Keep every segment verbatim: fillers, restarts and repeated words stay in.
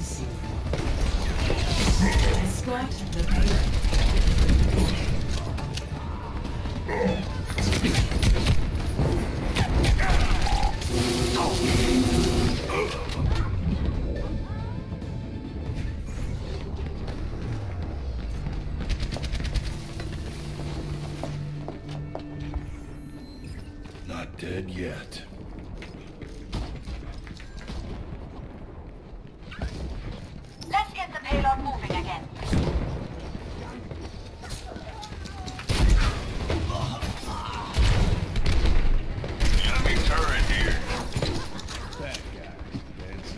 C. Escort the payload. Not dead yet. Let's get the payload moving again. Enemy turret here. That guy. Heads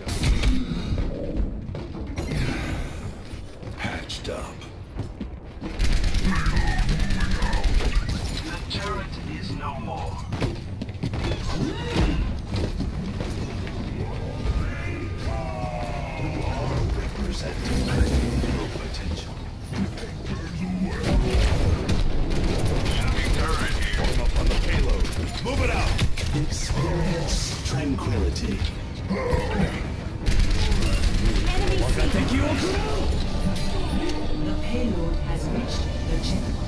up. Patched up. The turret is no more. Representing full potential. Enemy turret here. Form up on the payload. Move it out! Experience tranquility. Enemy C. Thank you. The payload has reached the checkpoint.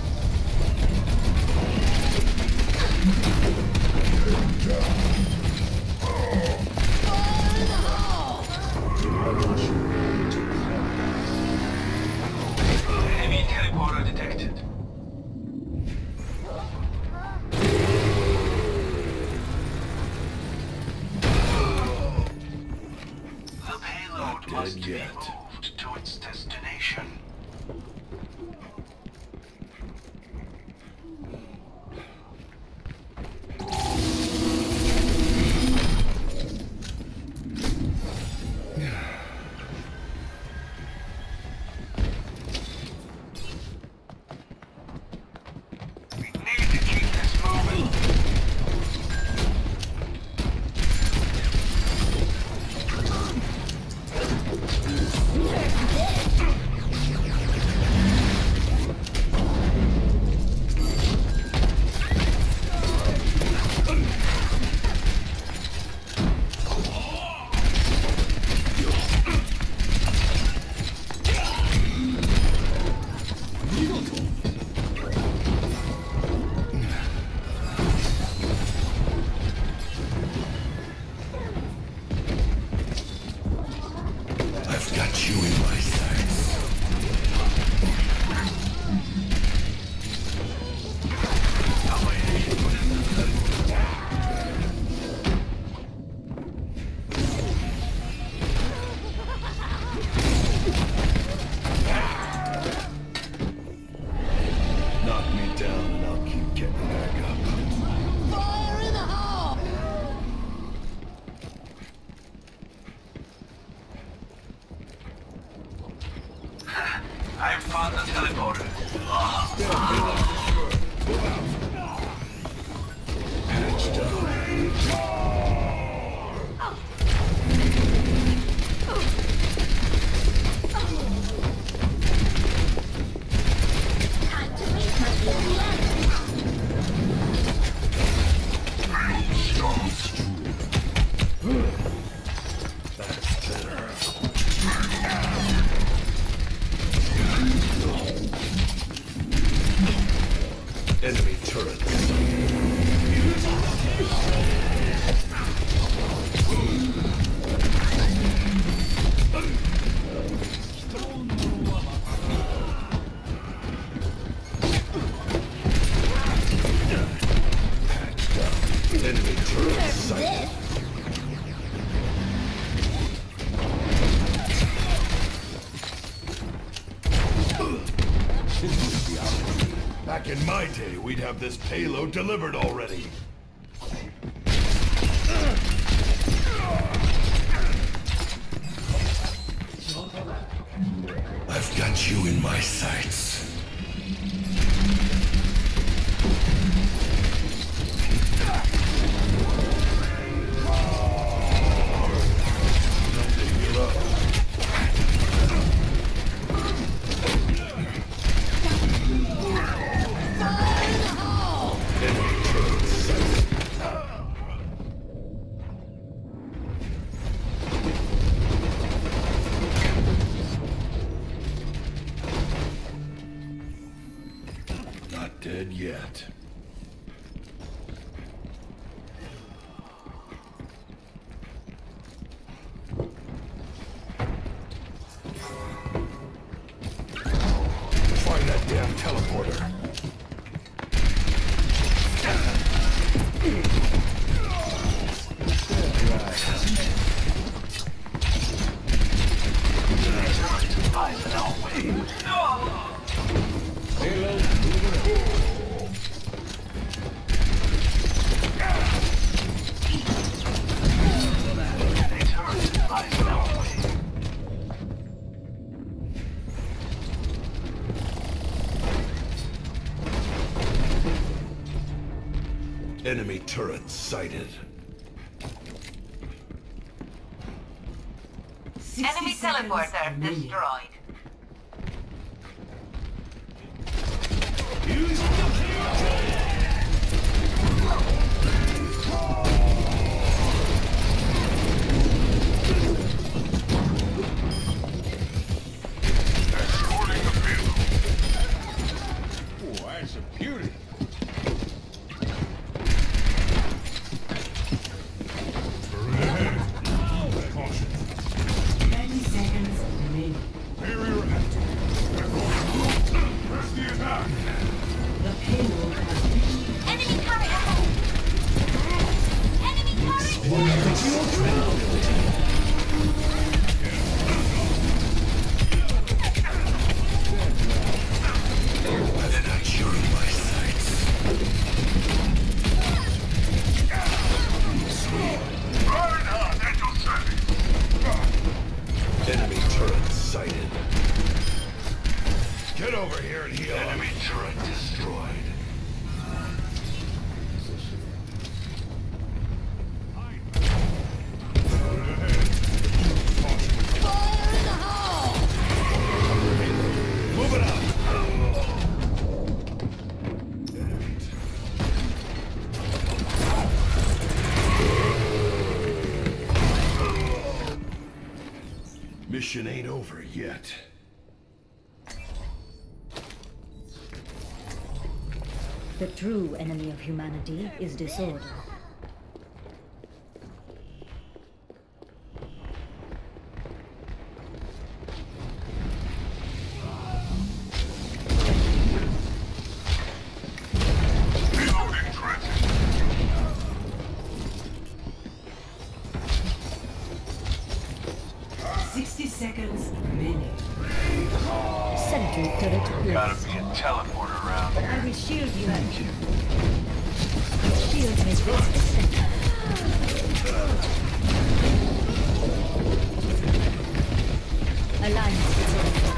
Enemy teleporter detected. The payload dead must be yet. moved to its destination. We need to keep this moving. I've got you in my sights. Knock me down and I'll keep getting back up. Fire in the hole! I found the teleporter. Patched up. That's better. Enemy turrets. Patched up. Enemy turrets sighted. Back in my day, we'd have this payload delivered already. I've got you in my sights. Enemy turret sighted. sixty Enemy seconds teleporter remaining. destroyed. Escorting the payload. Oh, that's a beauty. thirty seconds remaining. Barrier active. Press the attack. The payload has reached Enemy turret ahead! Enemy turret! And I turn my sights. Reinhardt at your service. Enemy turret sighted. Get over here and heal. Enemy turret destroyed. Move it up. Mission ain't over yet. The true enemy of humanity is disorder. Reloading threat. sixty seconds remaining. Sentry turret Gotta placed. be a teleporter around here. I will shield you. Thank you. Shield may break the center. Alliance disorder.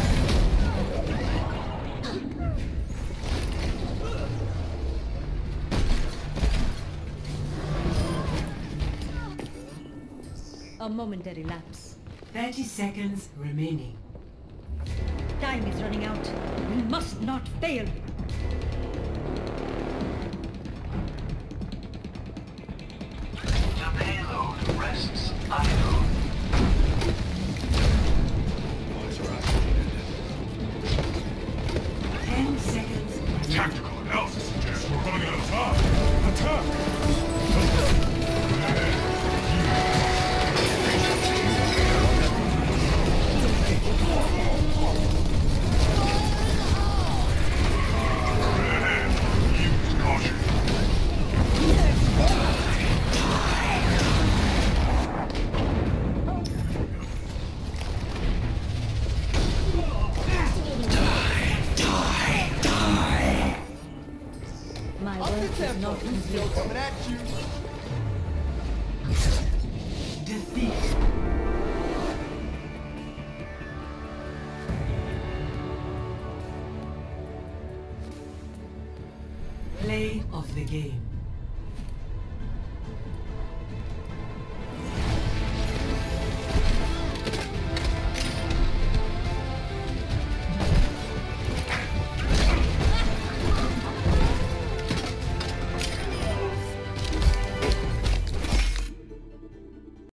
A momentary lapse. thirty seconds remaining. Time is running out. We must not fail. The payload rests idle. ten seconds remaining. Tactical analysis suggests we're running out of time. Attack! Use caution. My work is not complete. Coming at you. Defeat. Play of the game.